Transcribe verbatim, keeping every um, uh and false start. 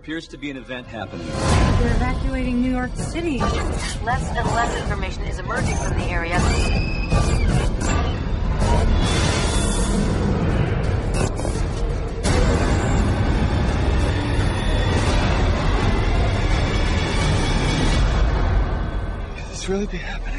appears to be an event happening. They're evacuating New York City. Less and less information is emerging from the area. Could this really be happening?